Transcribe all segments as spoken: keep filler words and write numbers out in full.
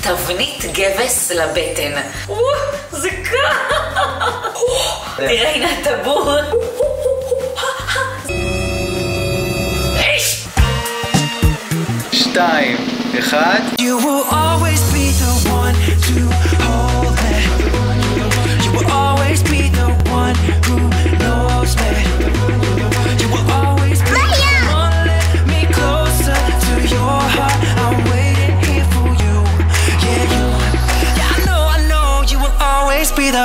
תבנית גבס לבטן. זה קר. תראה, הנה הטבור. שתיים, אחד. You will always be the one to hold me. You will always be the one who knows me. You will always be the one let me closer to your heart. I'm waiting here for you. Yeah, you. Yeah, I know, I know. You will always be the.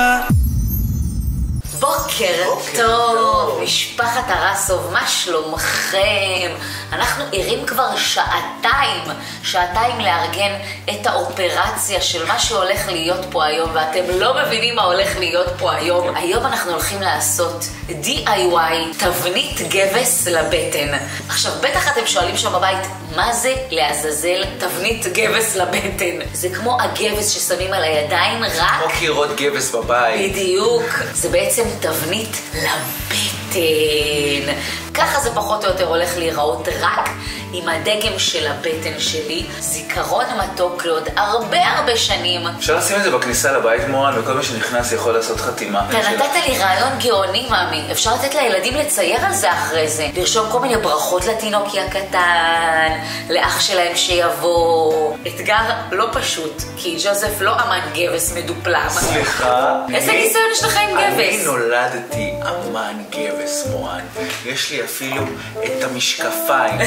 בוקר טוב, משפחת הרסוב, מה שלומכם? אנחנו ערים כבר שעתיים, שעתיים לארגן את האופרציה של מה שהולך להיות פה היום, ואתם לא מבינים מה הולך להיות פה היום. היום אנחנו הולכים לעשות די איי וואי, תבנית גבס לבטן. עכשיו, בטח אתם שואלים שם בבית, מה זה לעזאזל תבנית גבס לבטן? זה כמו הגבס ששמים על הידיים, רק... כמו קירות גבס בבית. בדיוק. זה בעצם תבנית לבטן. ככה זה פחות או יותר הולך להיראות, רק עם הדגם של הבטן שלי. זיכרון מתוק לעוד הרבה הרבה שנים. אפשר לשים את זה בכניסה לבית, מורן, וכל מי שנכנס יכול לעשות חתימה. אתה נתת לי רעיון גאוני, מאמי. אפשר לתת לילדים לצייר על זה אחרי זה. לרשום כל מיני ברכות לתינוקי הקטן, לאח שלהם שיבוא. אתגר לא פשוט, כי ג'וזף לא אמן גבס מדופלם. סליחה? איזה ניסיון יש לך עם גבס? אני נולדתי אמן גבס, מורן. יש לי אפילו את המשקפיים.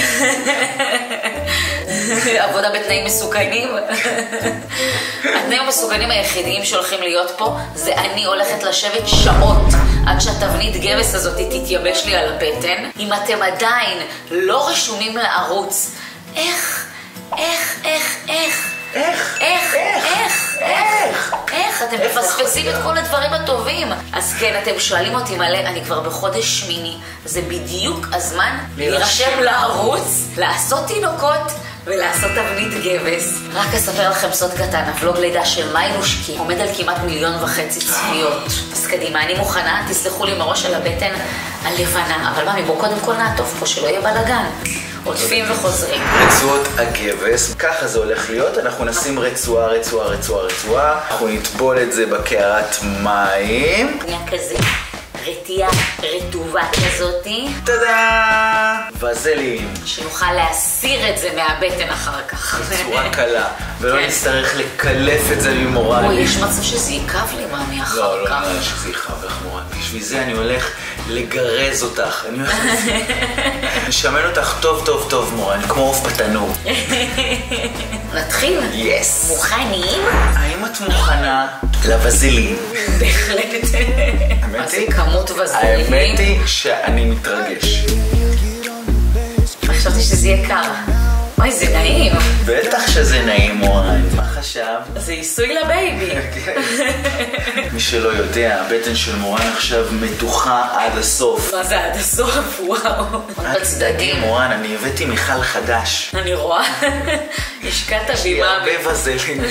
עבודה בתנאים מסוכנים. התנאים המסוכנים היחידים שהולכים להיות פה זה אני הולכת לשבת שעות עד שהתבנית גבס הזאת תתייבש לי על הבטן. אם אתם עדיין לא רשומים לערוץ, איך, איך, איך, איך איך? איך? איך? איך? איך? אתם מפספסים את כל הדברים הטובים. אז כן, אתם שואלים אותי מלא, אני כבר בחודש שמיני, זה בדיוק הזמן להירשם לערוץ, לעשות תינוקות ולעשות תבנית גבס. רק אספר לכם סוד קטן, הוולוג לידה של מאי נושקי עומד על כמעט מיליון וחצי צפיות. אז קדימה, אני מוכנה, תסלחו לי מראש על הבטן הלבנה, אבל מאמי, בוא קודם כל נעטוף פה שלא יהיה בלגן. עוטפים וחוזרים. רצועות הגבס, ככה זה הולך להיות. אנחנו נשים רצועה, רצועה, רצועה, רצועה. אנחנו נטבול את זה בקערת מים. נהיה כזה רטייה רטובה כזאתי. טאדה! וזלין. שנוכל להסיר את זה מהבטן אחר כך. בצורה קלה. ולא נצטרך לקלף את זה ממורן. אוי, יש מצב שזה יקב לי, מאמי, אחר כך. לא, לא נראה שזה יקב לך, מורן. בשביל זה אני הולך לגרז אותך. אני הולך לשמן אותך טוב טוב טוב, מורן, כמו עוף בתנור. נתחיל? יס. מוכנים? האם את מוכנה לווזלין? בהחלט. האמת זה היא? כמות וזלינים. האמת היא שאני מתרגש. חשבתי שזה יהיה קר. אוי, זה נעים. בטח שזה נעים, מורן. מה חשב? זה עיסוי לבייבי. מי שלא יודע, הבטן של מורן עכשיו מתוחה עד הסוף. מה זה עד הסוף? וואו. בצדדים. מורן, אני הבאתי מיכל חדש. אני רואה. השקעת יש לי בימה. הרבה וזלין.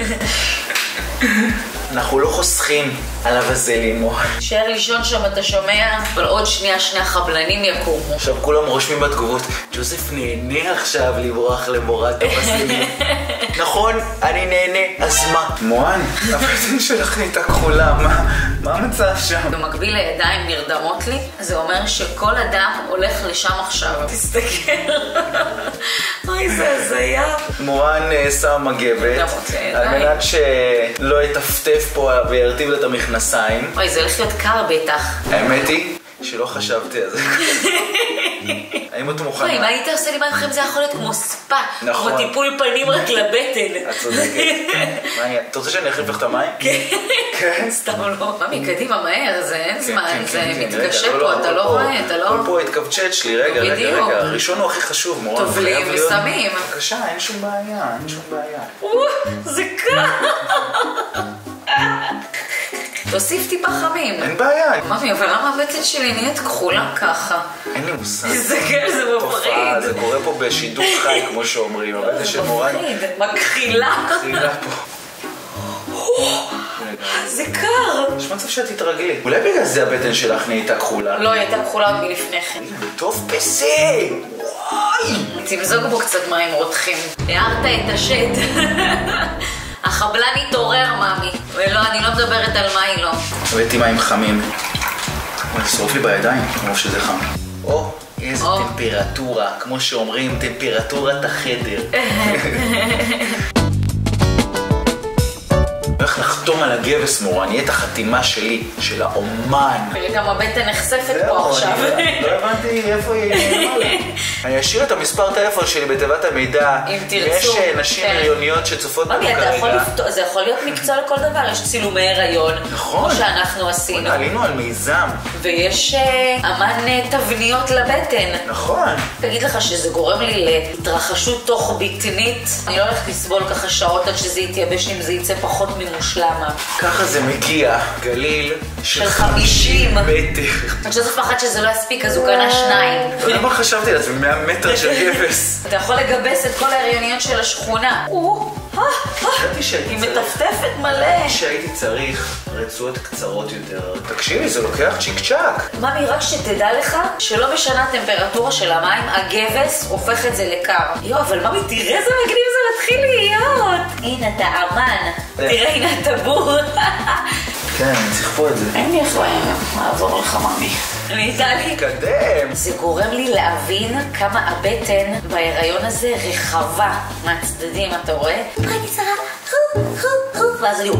אנחנו לא חוסכים על הווזלין, מורן. שער לישון שם, אתה שומע? אבל עוד שנייה שני החבלנים יקומו. עכשיו כולם רושמים בתגובות, ג'וזף נהנה עכשיו לברוח למורת הווזלין. נכון, אני נהנה, אז מה? מורן, הבטן שלך נהייתה כחולה, מה? מה המצב שם? במקביל לידיים נרדמות לי, זה אומר שכל אדם הולך לשם עכשיו. תסתכל. אוי, זה הזיה. מורן שם מגבת, על מנת שלא יטפטף פה וירטיב לה את המכנסיים. אוי, זה הולך להיות קר בטח. האמת היא שלא חשבתי על זה. האם את מוכנה? אוי, מה היית עושה לי מים חיים? זה יכול להיות כמו ספה. נכון. כמו טיפול פנים רק לבטן. את צודקת. אתה רוצה שאני אחליף לך את המים? כן. סתם לא. ממי, קדימה, מהר, זה אין זמן, זה מתקשה פה, אתה לא רואה, אתה לא... כל פה התכווצ'ץ' לי, רגע, רגע, בדיוק. רגע. הראשון הוא הכי חשוב, מורן. טובלים ושמים. בבקשה, אין שום בעיה, אין שום בעיה. זה קר. תוסיף טיפה חמים. אין בעיה. ממי, אבל למה הבטן שלי נהיית כחולה ככה? אין לי מושג. זה כן, זה תופעה, מפחיד. זה קורה פה בשידור חי, כמו שאומרים. הבטן של מורן מפחיד, מכחילה. מכחילה פה. זה קר. יש מצב שאת תתרגלי. אולי בגלל זה הבטן שלך נהייתה כחולה? לא, היא הייתה כחולה עוד מלפני כן. טוב בזה! וואי! תמזוג בו קצת מים רותחים. הערת את השד. החבלן התעורר, מאמי. ולא, אני לא מדברת על מה היא לא. הבאתי מים חמים. אבל שרוף לי בידיים, כמו שזה חם. או, איזה טמפרטורה, כמו שאומרים, טמפרטורת החדר. הולך לחתום על הגבס, מורן, יהיה את החתימה שלי, של האומן. גם הבטן נחשפת פה עכשיו. לא הבנתי איפה היא נעלמה. אני אשאיר את המספר טלפון שלי בתיבת המידע. אם תרצו. יש נשים הריוניות שצופות בנו כרגע. זה יכול להיות מקצוע לכל דבר, יש צילומי הריון. נכון. כמו שאנחנו עשינו. עלינו על מיזם. ויש אמן תבניות לבטן. נכון. תגיד לך שזה גורם לי להתרחשות תוך ביטנית. אני לא הולכת לסבול ככה שעות עד שזה יתייבש אם זה יצא פחות ממושלם. ככה זה מגיע. גליל של חמישים מטר. אני חושבת פחד שזה לא יספיק, אז הוא קנה שניים. למה חשבתי לעצמי? מאה מטר של גבס. אתה יכול לגבס את כל ההריוניות של השכונה. היא מטפטפת מלא. שהייתי צריך רצועות קצרות יותר. תקשיבי, זה לוקח צ'יק צ'ק. ממי, רק שתדע לך שלא משנה הטמפרטורה של המים, הגבס הופך את זה לקר. יו, אבל ממי, תראה איזה מגניב זה מתחיל להיות. הנה, אתה אמן. תראה, הנה, אתה בור. כן, אני צריך פה את זה. אין לי איך לעבור לך, ממי. אני איתה לי. קדם. זה גורם לי להבין כמה הבטן בהיריון הזה רחבה מהצדדים, אתה רואה? אני צרה, הו, הו, הו, ואז אני...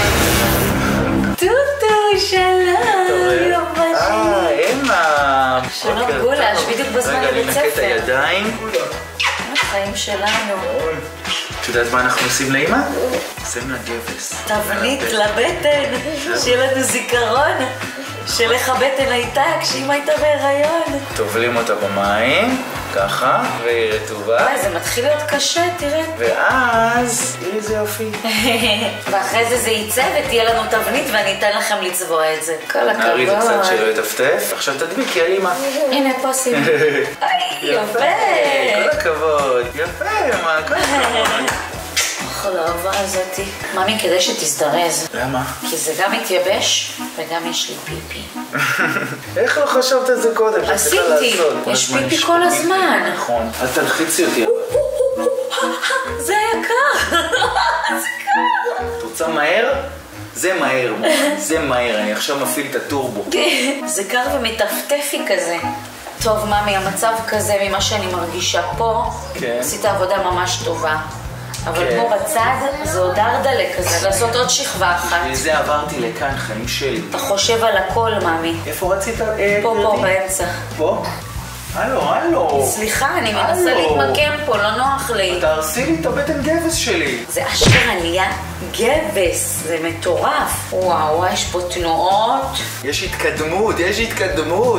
טוטו, שלום, יום בשני. אה, אמה. שלום גולש, בדיוק בזמן רגע, לבית ננקה את ספר. הידיים. החיים שלנו. את יודעת מה אנחנו עושים לאמא? עושים לה גבס. תבנית לבטן, שיהיה לנו זיכרון של איך הבטן הייתה כשאמא הייתה בהיריון. טובלים אותה במים, ככה, והיא רטובה. וואי, זה מתחיל להיות קשה, תראה. ואז, תראי איזה יופי. ואחרי זה זה יצא ותהיה לנו תבנית ואני אתן לכם לצבוע את זה. כל הכבוד. נעריד את קצת שלא יטפטף. עכשיו תדביקי על אמא. הנה פה שים. יפה. כל הכבוד. יפה, מה? כל הכבוד. אוכל האהבה הזאתי. ממי, כדי שתזדרז. למה? כי זה גם מתייבש וגם יש לי פיפי. איך לא חשבת על זה קודם? עשיתי. יש פיפי כל הזמן. נכון. אל תלחיצי אותי. זה היה קר. זה קר. את רוצה מהר? זה מהר. זה מהר. אני עכשיו מפעיל את הטורבו. זה קר ומטפטפי כזה. טוב, ממי, המצב כזה ממה שאני מרגישה פה. כן. עשית עבודה ממש טובה. אבל כן. פה בצד זה עוד דרדלה כזה, לעשות עוד שכבה אחת. וזה עברתי לכאן, חיים שלי. אתה חושב על הכל, ממי. איפה רצית? פה, פה, באמצע. פה? הלו, הלו. סליחה, אני מנסה הלו. להתמקם פה, לא נוח לי. תהרסי לי את הבטן גבס שלי. זה אשכרה נהיה גבס, זה מטורף. וואו, וואו, יש פה תנועות. יש התקדמות, יש התקדמות.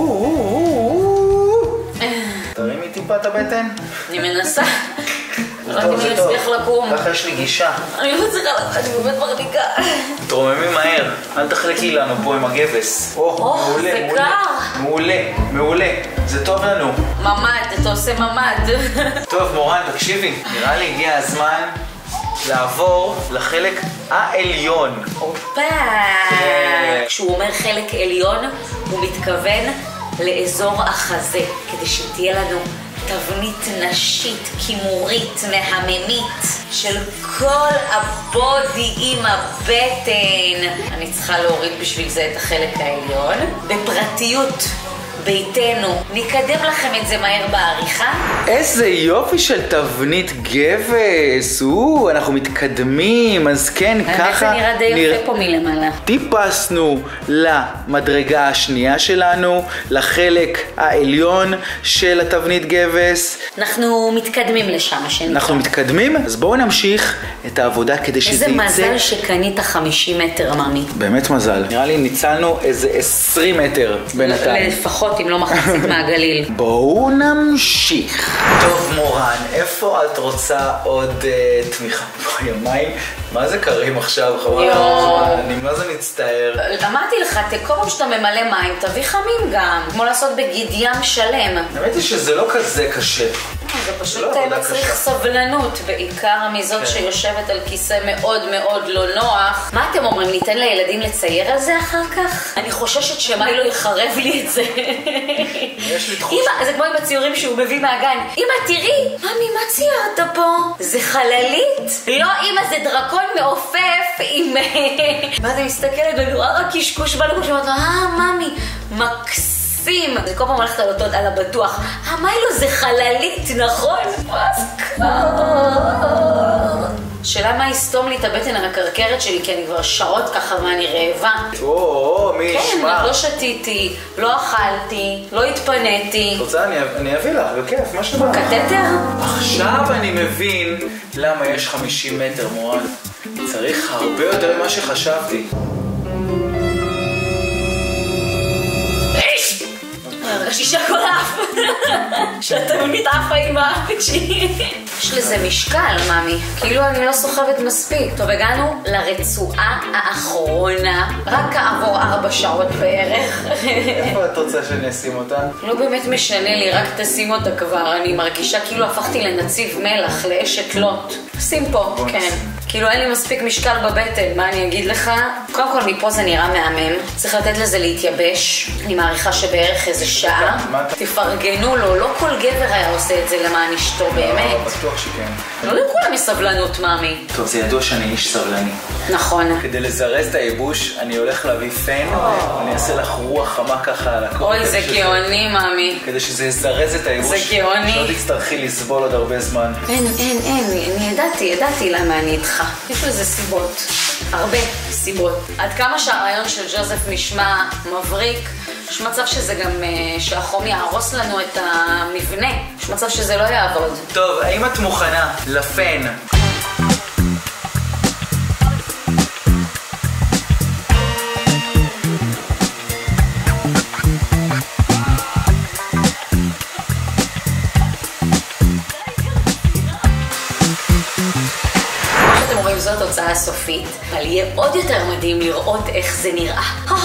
תרימי טיפה את הבטן. אני מנסה. לא יודעת אם אני אצליח לקום. ככה יש לי גישה. אני לא צריכה לך, אני באמת מרניקה. תרוממי מהר, אל תחלקי לנו פה עם הגבס. או, מעולה, זה מעולה. קר. מעולה, מעולה. זה טוב לנו. ממד, אתה עושה ממד. טוב, מורן, תקשיבי. נראה לי הגיע הזמן לעבור לחלק העליון. הופה. כשהוא אומר חלק עליון, הוא מתכוון לאזור החזה, כדי שתהיה לנו תבנית נשית, כימורית, מהממית של כל הבודי עם הבטן. אני צריכה להוריד בשביל זה את החלק העליון. בפרטיות ביתנו, נקדם לכם את זה מהר בעריכה. איזה יופי של תבנית גבס. או, אנחנו מתקדמים, אז כן, ככה זה נראה די נרא... יפה פה מלמעלה. טיפסנו למדרגה השנייה שלנו, לחלק העליון של התבנית גבס. אנחנו מתקדמים לשם, שנקרא. אנחנו מתקדמים, אז בואו נמשיך את העבודה כדי שזה איזה יצא. מזל שקנית חמישים מטר, ממי. באמת מזל. נראה לי ניצלנו איזה עשרים מטר בינתיים. לפחות, אם לא מחצית מהגליל. בואו נמשיך. טוב, מורן, איפה את רוצה עוד uh, תמיכה? בואי, המים, מה זה קרים עכשיו? חבל, אני מה זה מצטער. אמרתי לך, כל פעם שאתה ממלא מים, תביא חמים גם. כמו לעשות בגיד ים שלם. האמת היא שזה לא כזה קשה. זה פשוט מצריך סבלנות, בעיקר מזאת שיושבת על כיסא מאוד מאוד לא נוח. מה אתם אומרים, ניתן לילדים לצייר על זה אחר כך? אני חוששת שמאי לא יחרב לי את זה. יש לי תחושה. זה כמו עם הציורים שהוא מביא מהגן. אמא, תראי, ממי, מה ציירת פה? זה חללית? לא, אמא, זה דרקון מעופף עם... מה זה מסתכלת ונורא רק קשקוש בלבוש, ואומרת לו, אה, ממי, מקסים. זה כל פעם הולכת על אותו, על הבטוח. אה, מה לו, זה חללית, נכון? מה זה קר? שאלה מה יסתום לי את הבטן על הקרקרת שלי, כי אני כבר שעות ככה ואני רעבה. או, מי ישמע. כן, לא שתיתי, לא אכלתי, לא התפניתי. רוצה, אני אביא לך, בכיף, מה שבא. קטטר? עכשיו אני מבין למה יש חמישים מטר, מורן. צריך הרבה יותר ממה שחשבתי. שישה קולף שאתה מתעפה עם האפת שלי. יש לזה משקל, ממי, כאילו אני לא סוחבת מספיק. טוב, הגענו לרצועה האחרונה, רק כעבור ארבע שעות בערך. איפה את רוצה שאני אשים אותה? לא באמת משנה לי, רק תשים אותה כבר. אני מרגישה כאילו הפכתי לנציב מלח, לאשת לוט. שים פה, כן. כאילו אין לי מספיק משקל בבטן, מה אני אגיד לך? קודם כל מפה זה נראה מהמם, צריך לתת לזה להתייבש. אני מעריכה שבערך איזה שעה. תפרגנו לו, לא כל גבר היה עושה את זה למען אשתו, באמת. לא, בטוח שכן. לא לכולם יש סבלנות, מאמי. טוב, זה ידוע שאני איש סבלני. נכון. כדי לזרז את הייבוש, אני הולך להביא פן, ואני אעשה לך רוח חמה ככה על הכל. אוי, זה גאוני, מאמי. כדי שזה יזרז את הייבוש. זה גאוני. שלא תצטרכי לסבול עוד הרבה זמן. אין, אין, אין, אני ידעתי, ידעתי למה אני איתך. יש לזה סיבות, הרבה סיבות. עד כמה שהרעיון של ג'וזף נשמע מבריק, יש מצב שזה גם, שהחום יהרוס לנו את המבנה. יש מצב שזה לא יעבוד. טוב, האם את מוכנה לפן? זו התוצאה הסופית, אבל יהיה עוד יותר מדהים לראות איך זה נראה.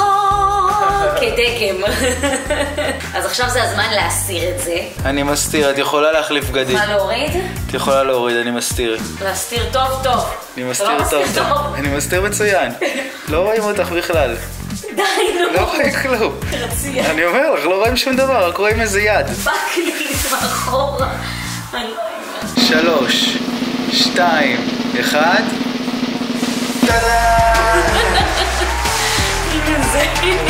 כדגם. אז עכשיו זה הזמן להסיר את זה. אני מסתיר, את יכולה להחליף בגדים. מה להוריד? את יכולה להוריד, אני מסתיר. להסתיר טוב טוב. אני מסתיר טוב טוב. אני מסתיר מצוין. לא רואים אותך בכלל. די, נו. לא רואים כלום. אני אומר לך, לא רואים שום דבר, רק רואים איזה יד. פאק לי מאחורה. שלוש, שתיים, אחד. טאדה! הנה זה,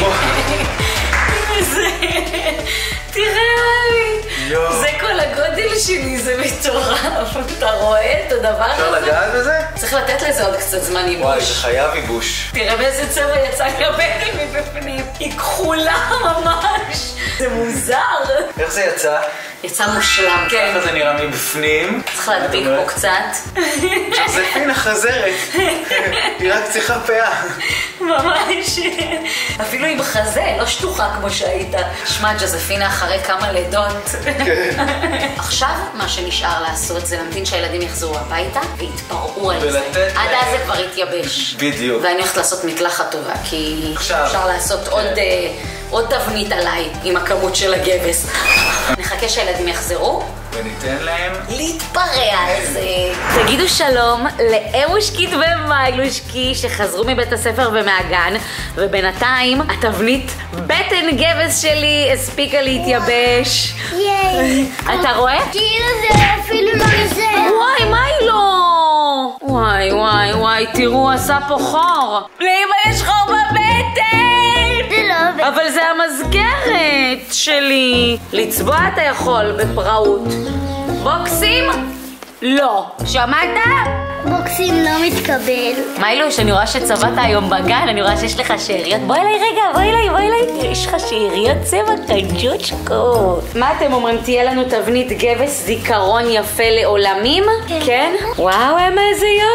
הנה זה, תראה לי, זה כל הגודל שלי, זה מטורף, אתה רואה את הדבר הזה? אפשר לגעת בזה? צריך לתת לזה עוד קצת זמן ייבוש. וואי, זה חייב ייבוש. תראה באיזה צבע יצא גבני מבפנים, היא כחולה ממש, זה מוזר. איך זה יצא? יצא מושלם, כן. ככה זה נראה מבפנים. צריך להדביק פה קצת. ג'וזפינה חזרת. היא רק צריכה פאה. ממש. אפילו עם חזה, לא שטוחה כמו שהיית. שמע, ג'וזפינה אחרי כמה לידות. כן. עכשיו, מה שנשאר לעשות זה להמתין שהילדים יחזרו הביתה ויתפרעו על זה. עד אז זה כבר יתייבש. בדיוק. ואני הולכת לעשות מקלחת טובה, כי אפשר לעשות עוד... עוד תבנית עליי עם הכמות של הגבס. נחכה שהילדים יחזרו וניתן להם להתפרע על זה. תגידו שלום לאמושקית ומיילושקי שחזרו מבית הספר ומהגן, ובינתיים התבנית בטן גבס שלי הספיקה להתייבש. ייי. אתה רואה? כאילו זה אפילו לא זה. וואי, מה היא לא? וואי וואי וואי, תראו, עשה פה חור. לאמא יש חור בבטן. אבל זה המסגרת שלי. לצבוע אתה יכול בפראות. בוקסים? לא. שמעת? בוקסים לא מתקבל. מיילוש, אני רואה שצבעת היום בגן, אני רואה שיש לך שאריות. בואי אליי רגע, בואי אליי, בואי אליי. יש לך שאריות צבע קג'וצ'קו. מה אתם אומרים? תהיה לנו תבנית גבס זיכרון יפה לעולמים? כן. כן? וואו, אמה, איזה יופי.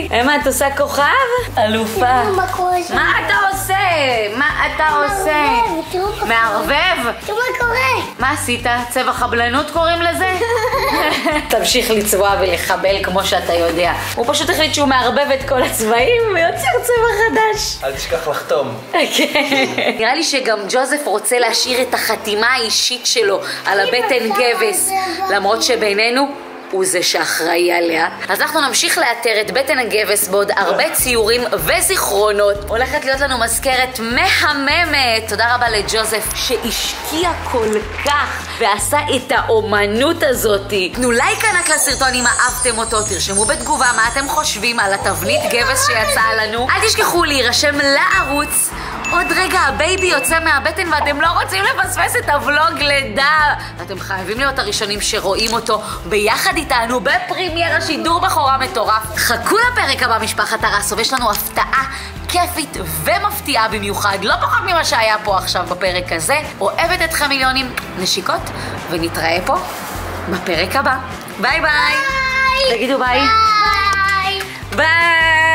אמה, את עושה כוכב? אלופה. מה קורה שם? מה אתה עושה? מה אתה עושה? תראו מה מערבב? תראו מה קורה. מה עשית? צבע חבלנות קוראים לזה? תמשיך לצבוע ולחבל כמו שאתה יודע. הוא פשוט החליט שהוא מערבב את כל הצבעים ויוצר צבע חדש. אל תשכח לחתום. נראה לי שגם ג'וזף רוצה להשאיר את החתימה האישית שלו על הבטן גבס, למרות שבינינו הוא זה שאחראי עליה. אז אנחנו נמשיך לאתר את בטן הגבס בעוד הרבה ציורים וזיכרונות. הולכת להיות לנו מזכרת מהממת. תודה רבה לג'וזף שהשקיע כל כך ועשה את האומנות הזאת. תנו לייק ענק לסרטון אם אהבתם אותו, תרשמו בתגובה מה אתם חושבים על התבנית גבס שיצאה לנו. אל תשכחו להירשם לערוץ. עוד רגע הבייבי יוצא מהבטן ואתם לא רוצים לפספס את הוולוג לידה. אתם חייבים להיות הראשונים שרואים אותו ביחד איתנו בפרימייר השידור בכורה מטורף. חכו לפרק הבא משפחת הרסוב, יש לנו הפתעה כיפית ומפתיעה במיוחד, לא פחות ממה שהיה פה עכשיו בפרק הזה. אוהבת אתכם מיליונים, נשיקות, ונתראה פה בפרק הבא. ביי ביי. תגידו ביי. ביי. ביי.